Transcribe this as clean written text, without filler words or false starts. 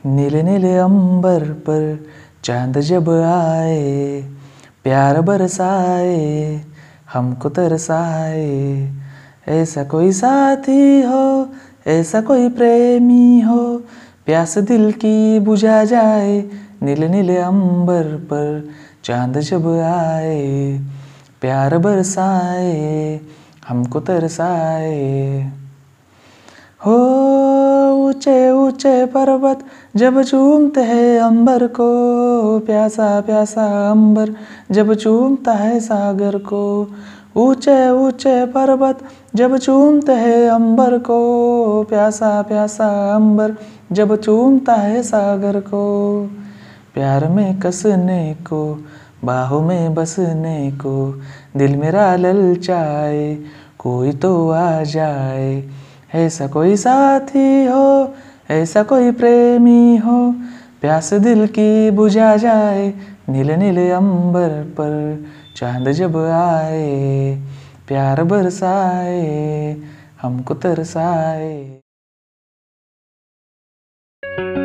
नीले नीले अंबर पर चांद जब आए, प्यार बरसाए, हमको तरसाए। ऐसा कोई साथी हो, ऐसा कोई प्रेमी हो, प्यास दिल की बुझा जाए। नीले नीले अंबर पर चांद जब आए, प्यार बरसाए, हमको तरसाए। हो ऊंचे ऊंचे पर्वत जब चूमते हैं अंबर को, प्यासा प्यासा अंबर जब चूमता है सागर को। ऊंचे ऊंचे पर्वत जब चूमते हैं अंबर को, प्यासा प्यासा अंबर जब चूमता है सागर को। प्यार में कसने को, बाहों में बसने को, दिल मेरा ललचाए, कोई तो आ जाए। ऐसा कोई साथी हो, ऐसा कोई प्रेमी हो, प्यास दिल की बुझा जाए। नीले नीले अंबर पर चांद जब आए, प्यार बरसाए, हमको तरसाए।